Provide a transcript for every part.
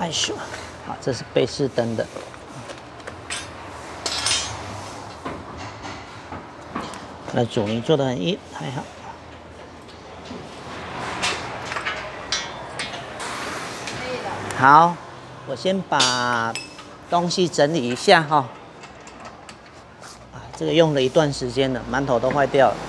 哎咻，好，这是贝士登的。那阻尼做的很硬，还好。好，我先把东西整理一下哈。这个用了一段时间了，馒头都坏掉了。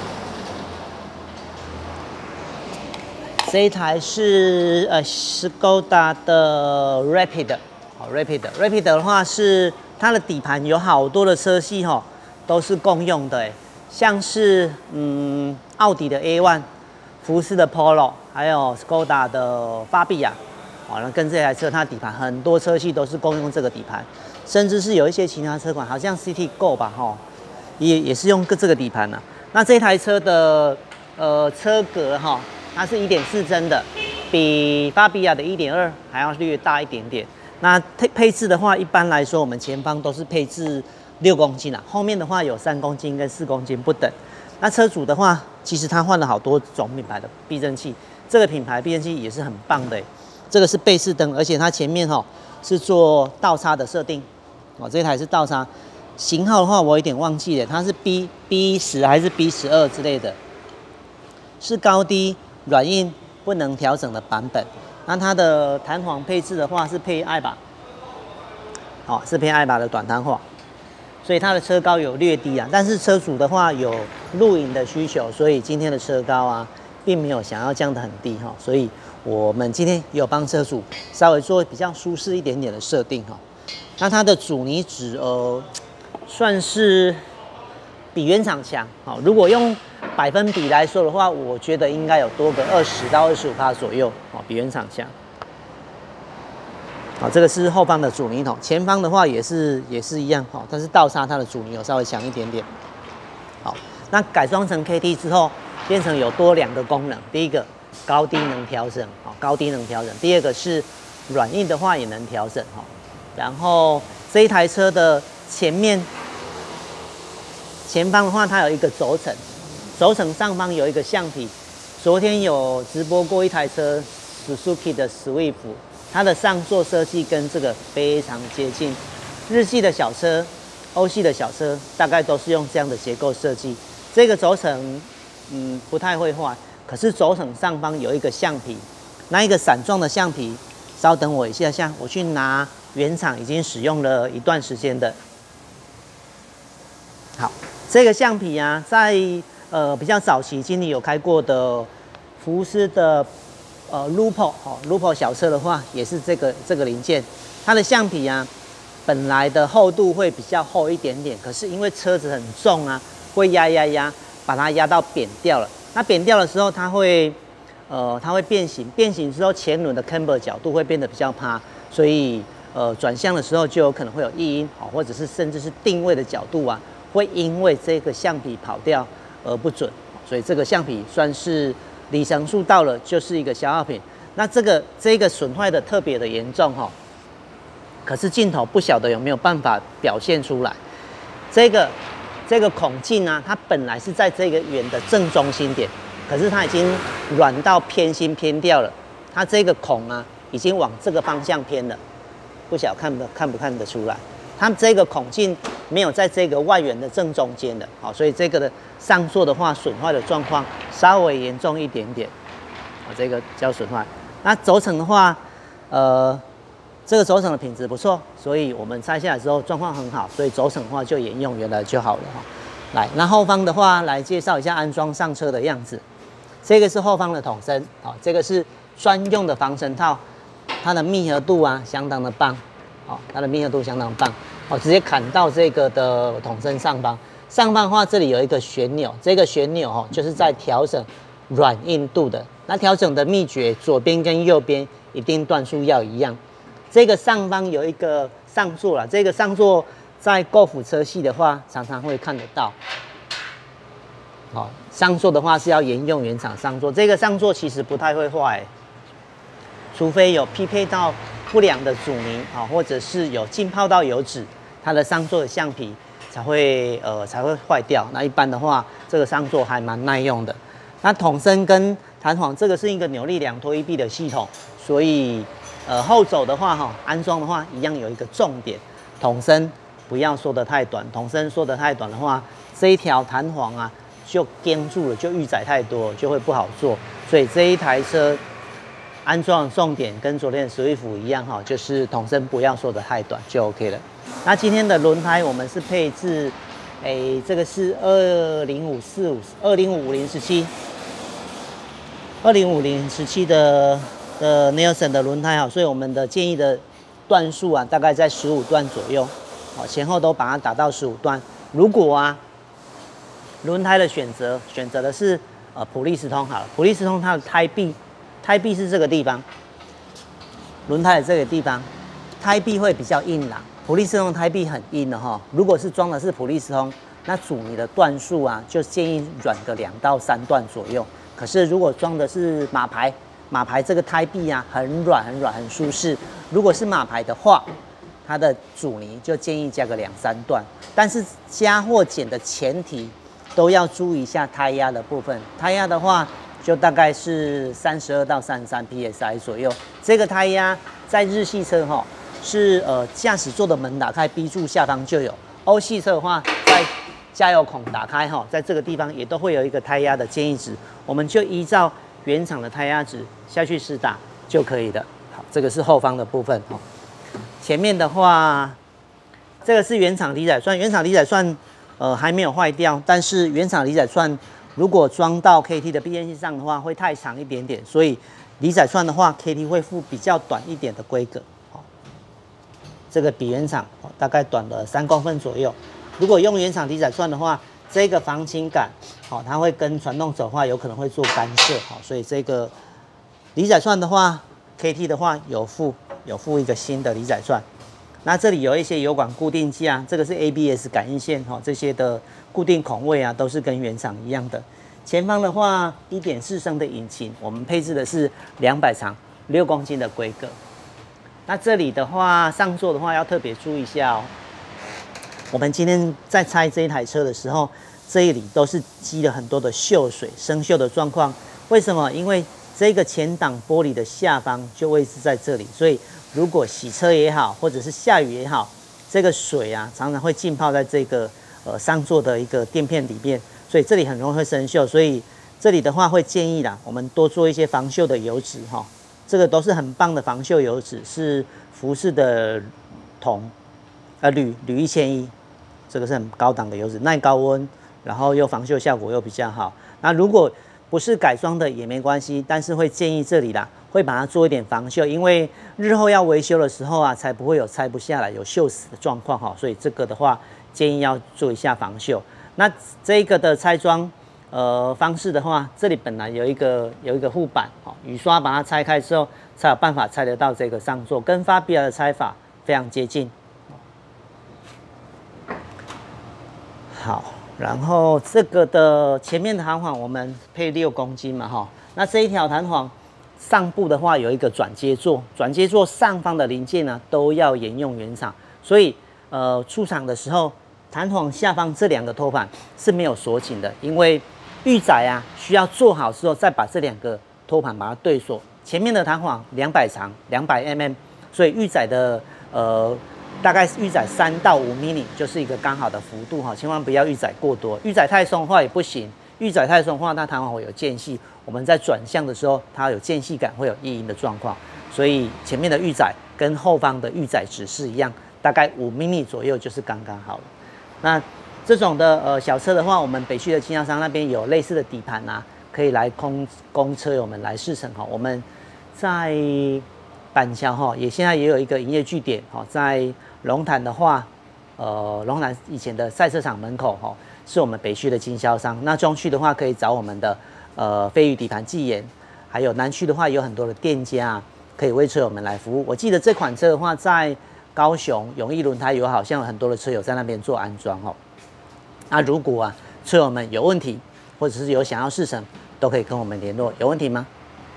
这一台是Skoda 的 Rapid， 好 Rapid 的话是它的底盘有好多的车系哈，都是共用的像是奥迪的 A1， 福斯的 Polo， 还有 Skoda 的法比亚，好，那跟这台车它底盘很多车系都是共用这个底盘，甚至是有一些其他车款，好像 City Go 吧也是用这个底盘啊。那这台车的车格它是1.4升的，比法比亚的1.2还要略大一点点。那配置的话，一般来说我们前方都是配置6公斤啦，后面的话有3公斤跟4公斤不等。那车主的话，其实他换了好多种品牌的避震器，这个品牌避震器也是很棒的这个是贝士登，而且它前面是做倒插的设定这台是倒插。型号的话，我有点忘记了，它是 B10还是 B12之类的，是高低软硬不能调整的版本。那它的弹簧配置的话是配爱把，是配爱把的短弹簧，所以它的车高有略低啊。但是车主的话有露营的需求，所以今天的车高并没有想要降得很低所以我们今天有帮车主稍微做比较舒适一点点的设定那它的阻尼值算是比原厂强如果用百分比来说的话，我觉得应该有多个20到25%左右比原厂强。这个是后方的阻尼筒，前方的话也是一样但是倒插它的阻尼有稍微强一点点。好，那改装成 KT 之后，变成有多2个功能，第一个高低能调整高低能调整，第二个是软硬的话也能调整然后这一台车的前方的话，它有一个轴承，轴承上方有一个橡皮。昨天有直播过一台车 ，Suzuki 的 Swift， 它的上座设计跟这个非常接近。日系的小车、欧系的小车，大概都是用这样的结构设计。这个轴承，不太会坏，可是轴承上方有一个橡皮，那一个伞状的橡皮，稍等我一下，我去拿原厂已经使用了一段时间的。好。这个橡皮在比较早期经理有开过的福斯的Lupo 小车的话，也是这个零件。它的橡皮本来的厚度会比较厚一点点，可是因为车子很重会压，把它压到扁掉了。那扁掉的时候，它会变形，变形之后前轮的 camber 角度会变得比较趴，所以转向的时候就有可能会有异音或者是甚至是定位的角度会因为这个橡皮跑掉而不准，所以这个橡皮算是里程数到了就是一个消耗品。那这个损坏的特别的严重可是镜头不晓得有没有办法表现出来。这个孔径它本来是在这个圆的正中心点，可是它已经软到偏心偏掉了，它这个孔已经往这个方向偏了，不晓得看不看得出来？它这个孔径没有在这个外缘的正中间的，所以这个的上座的话损坏的状况稍微严重一点点，这个叫损坏。那轴承的话，这个轴承的品质不错，所以我们拆下来之后状况很好，所以轴承的话就沿用原来就好了来，那后方的话来介绍一下安装上车的样子。这个是后方的筒身，这个是专用的防尘套，它的密合度相当的棒。它的密合度相当棒，直接砍到这个的筒身上方。上方的话，这里有一个旋钮，这个旋钮就是在调整软硬度的。那调整的秘诀，左边跟右边一定段数要一样。这个上方有一个上座这个上座在Golf车系的话，常常会看得到。上座的话是要沿用原厂上座，这个上座其实不太会坏，除非有匹配到不良的阻尼或者是有浸泡到油脂，它的上座的橡皮才会坏掉。那一般的话，这个上座还蛮耐用的。那筒身跟弹簧这个是一个扭力2拖1臂的系统，所以后走的话安装的话一样有一个重点，筒身不要缩得太短，筒身缩得太短的话，这一条弹簧啊就钉住了，就预载太多，就会不好做。所以这一台车安装的重点跟昨天的Swift一样就是筒身不要缩得太短就 OK 了。那今天的轮胎我们是配置，这个是205017的Nelson 的轮胎所以我们的建议的段数啊大概在15段左右，前后都把它打到15段。如果轮胎的选择的是普利司通好了，普利司通它的胎壁是这个地方，轮胎的这个地方，胎壁会比较硬朗。普利司通胎壁很硬的如果是装的是普利司通，那阻尼的段数啊就建议软个2到3段左右。可是如果装的是马牌这个胎壁啊很软很舒适。如果是马牌的话，它的阻尼就建议加个2、3段。但是加或减的前提都要注意一下胎压的部分。胎压的话就大概是32到33 psi 左右。这个胎压在日系车是驾驶座的门打开 B 柱下方就有，欧系车的话在加油孔打开在这个地方也都会有一个胎压的建议值，我们就依照原厂的胎压值下去试打就可以了。好，这个是后方的部分前面的话，这个是原厂离载栓，原厂离载栓还没有坏掉，但是原厂离载栓如果装到 KT 的变线上的话会太长一点点，所以离载栓的话 KT 会附比较短一点的规格。这个比原厂大概短了3公分左右。如果用原厂离载栓的话，这个防倾杆它会跟传动轴的话有可能会做干涉所以这个离载栓的话 ，KT 的话有附一个新的离载栓。那这里有一些油管固定架，这个是 ABS 感应线这些的固定孔位啊都是跟原厂一样的。前方的话 1.4 升的引擎，我们配置的是200长6公斤的规格。那这里的话，上座的话要特别注意一下我们今天在拆这一台车的时候，这里都是积了很多的锈水、生锈的状况。为什么？因为这个前挡玻璃的下方就位置在这里，所以如果洗车也好，或者是下雨也好，这个水啊常常会浸泡在这个上座的一个垫片里面，所以这里很容易会生锈。所以这里的话会建议我们多做一些防锈的油脂这个都是很棒的防锈油脂，是福士的铝1001，这个是很高档的油脂，耐高温，然后又防锈效果又比较好。那如果不是改装的也没关系，但是会建议这里会把它做一点防锈，因为日后要维修的时候才不会有拆不下来、有锈死的状况所以这个的话建议要做一下防锈。那这个的拆装方式的话，这里本来有一个护板雨刷把它拆开之后，才有办法拆得到这个上座，跟法比亚的拆法非常接近。好，然后这个的前面的弹簧我们配6公斤嘛那这一条弹簧上部的话有一个转接座，转接座上方的零件呢都要沿用原厂，所以出厂的时候弹簧下方这2个托盘是没有锁紧的，因为预载需要做好之后再把这2个托盘把它对锁。前面的弹簧200长200 mm， 所以预载的大概预载3到5 mm 就是一个刚好的幅度千万不要预载过多，预载太松的话也不行，预载太松的话它弹簧会有间隙，我们在转向的时候它有间隙感，会有异音的状况，所以前面的预载跟后方的预载值是一样，大概5 mm 左右就是刚刚好了。那这种的小车的话，我们北区的经销商那边有类似的底盘可以来供车友们来试乘我们在板桥现在也有一个营业据点在龙潭的话，龙潭以前的赛车场门口是我们北区的经销商。那中区的话可以找我们的飞宇底盘技研，还有南区的话有很多的店家可以为车友们来服务。我记得这款车的话，在高雄永义轮胎好像有很多的车友在那边做安装那如果车友们有问题，或者是有想要试乘，都可以跟我们联络。有问题吗？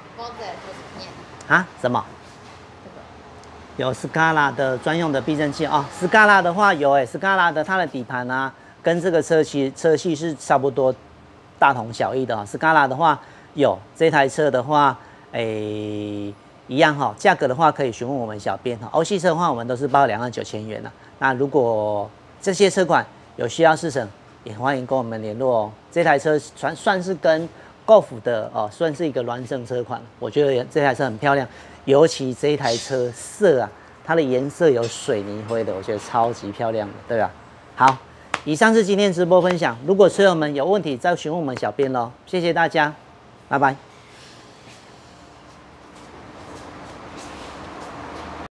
什么？有 Scala 的专用的避震器Scala 的话有Scala 的它的底盘跟这个车系是差不多大同小异的Scala 的话有这台车的话， 一样哈，价格的话可以询问我们小编哈。欧系车的话，我们都是包29000元了。那如果这些车款有需要试乘，也欢迎跟我们联络哦。这台车算是跟 Golf 的算是一个孪生车款，我觉得这台车很漂亮，尤其这一台车色啊，它的颜色有水泥灰的，我觉得超级漂亮的，对吧？好，以上是今天直播分享，如果车友们有问题再询问我们小编咯，谢谢大家，拜拜。